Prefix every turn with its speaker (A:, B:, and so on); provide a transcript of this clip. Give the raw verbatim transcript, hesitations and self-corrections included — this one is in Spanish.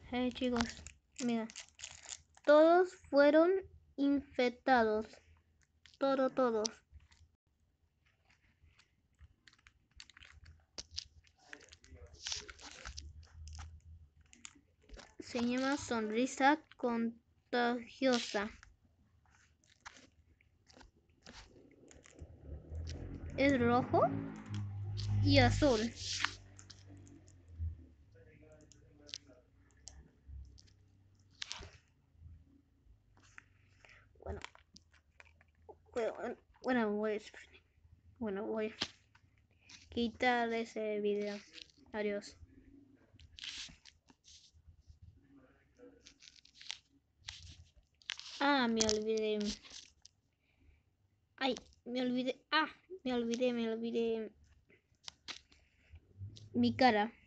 A: Hey chicos, mira, todos fueron infectados, todo, todos. Se llama sonrisa contagiosa. Es rojo y azul. Bueno, bueno, bueno, voy a, bueno, voy a quitar ese video. Adiós. Ah, me olvidé. Ay, me olvidé. Ah, me olvidé, me olvidé. Mi cara.